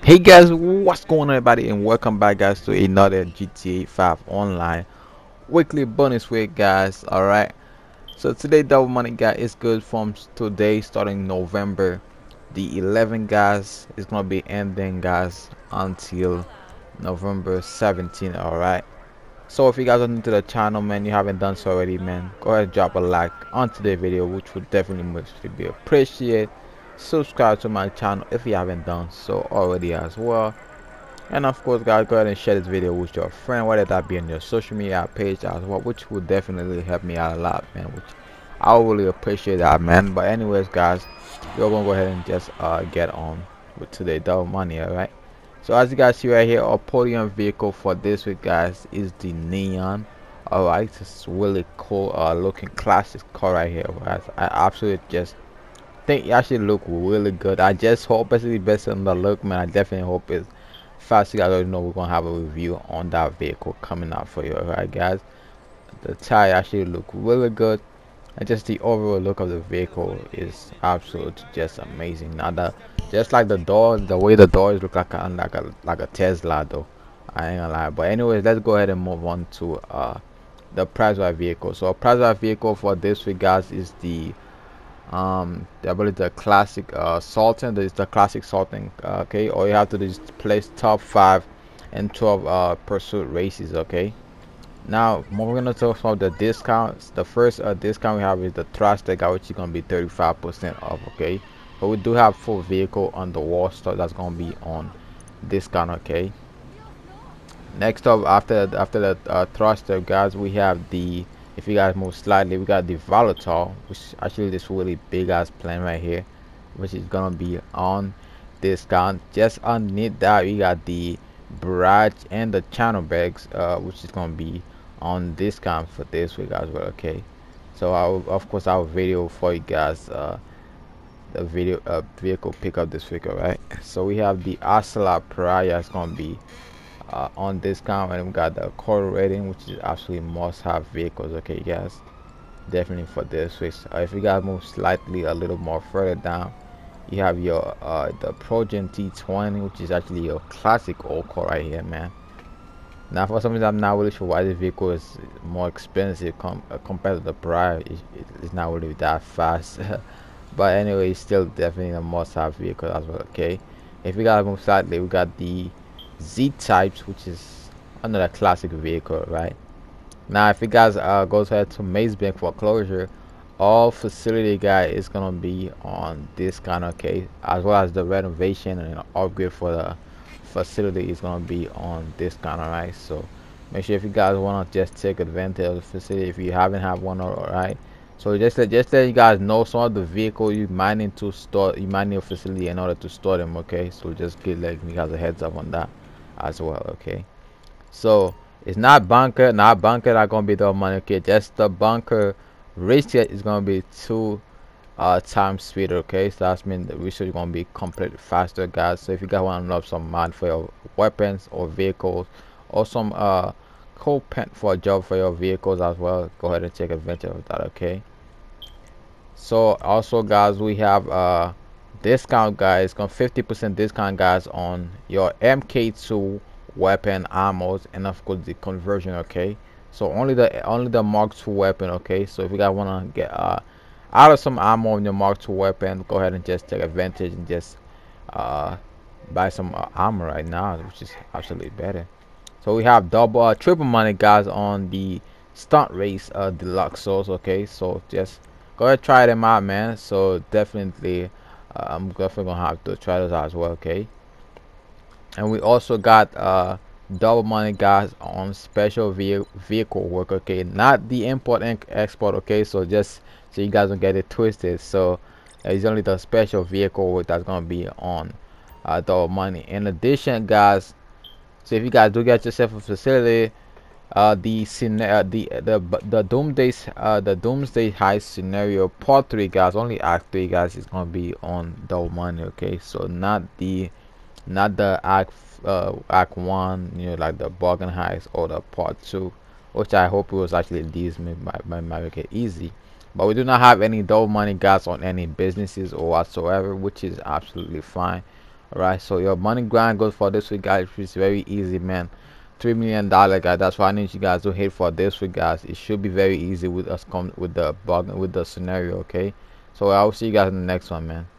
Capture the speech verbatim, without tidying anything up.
Hey guys, what's going on everybody, and welcome back guys to another G T A five online weekly bonus week guys. Alright, so today double money guy is good from today starting November the eleventh guys. It's gonna be ending guys until November seventeenth. Alright, so if you guys are new to the channel, man, you haven't done so already, man, go ahead and drop a like on today's video, which would definitely mostly be appreciated. Subscribe to my channel if you haven't done so already as well, and of course guys, go ahead and share this video with your friend, whether that be on your social media page as well, which would definitely help me out a lot, man, which I would really appreciate that, man. But anyways guys, we're gonna go ahead and just uh get on with today double money. Alright, so as you guys see right here, our podium vehicle for this week guys is the Neon. Alright, it's really cool uh looking classic car right here guys. I absolutely just think it actually look really good. I just hope, basically based on the look, man, I definitely hope it's fast. You guys already know we're gonna have a review on that vehicle coming out for you. Alright guys, the tire actually look really good, and just the overall look of the vehicle is absolutely just amazing. Now the just like the doors, the way the doors look like a like a like a Tesla though, I ain't gonna lie. But anyways, let's go ahead and move on to uh the price of vehicle. So a price of vehicle for this week guys is the um I believe the classic uh Sultan. This is the classic Sultan. Uh, okay, all you have to do is place top five and twelve uh pursuit races. Okay, now we're gonna talk about the discounts. The first uh, discount we have is the thrust guy, which is gonna be thirty-five percent off. Okay, but we do have full vehicle on the wall store that's gonna be on discount. Okay, next up, after after the uh, thruster guys, we have the, if you guys move slightly, we got the volatile, which actually this really big ass plane right here, which is gonna be on discount. Just underneath that we got the barrage and the channel bags, uh, which is gonna be on discount for this week as well. Okay, so I will, of course I will video for you guys uh the video uh vehicle pickup this week. Alright, so we have the Ocelot Pariah. It's gonna be uh, on discount, and we got the core rating, which is absolutely must have vehicles. Okay guys, definitely for this week. Uh, if you guys move slightly a little more further down, you have your uh the Progen T twenty, which is actually your classic old car right here, man. Now for some reason I'm not really sure why this vehicle is more expensive com uh, compared to the prior. It, it, it's not really that fast. But anyway, it's still definitely a must have vehicle as well. Okay, if we gotta move slightly, we got the Z types, which is another classic vehicle. Right now, if you guys uh goes ahead to Maze Bank foreclosure, all facility guy is gonna be on discount. Okay, as well as the renovation and upgrade for the facility is gonna be on discount. Alright, so make sure if you guys wanna just take advantage of the facility if you haven't have one. Alright, so just let just let you guys know some of the vehicle you might need to store, you might need a facility in order to store them. Okay, so just get like you guys a heads up on that as well. Okay, so it's not bunker, not bunker that gonna be the money. Okay, just the bunker reset is gonna be two uh times speed. Okay, so that's mean the research is gonna be completely faster guys. So if you guys want to unlock some mod for your weapons or vehicles, or some uh cool paint for a job for your vehicles as well, go ahead and take advantage of that. Okay, so also guys, we have uh discount guys, got fifty percent discount guys on your M K two weapon ammos, and of course the conversion. Okay, so only the only the Mark two weapon. Okay, so if you guys want to get uh out of some ammo on your Mark two weapon, go ahead and just take advantage and just uh buy some uh, ammo right now, which is absolutely better. So we have double uh, triple money guys on the stunt race uh deluxe souls. Okay, so just go ahead, try them out, man. So definitely uh, I'm definitely gonna have to try those out as well. Okay, and we also got uh double money guys on special ve vehicle work. Okay, not the import and export. Okay, so just so you guys don't get it twisted, so uh, it's only the special vehicle work that's gonna be on uh double money. In addition guys, so if you guys do get yourself a facility, uh the uh, the the the doomsday uh the doomsday heist scenario part three guys, only act three guys, is gonna be on double money. Okay, so not the not the act uh act one, you know, like the bargain heist, or the part two, which I hope it was actually these might, might, might make it easy. But we do not have any double money guys on any businesses or whatsoever, which is absolutely fine. Alright, so your money grind goes for this week, guys. It's very easy, man. Three million dollar, guys. That's why I need you guys to hit for this week, guys. It should be very easy with us come with the bug with the scenario. Okay, so I'll see you guys in the next one, man.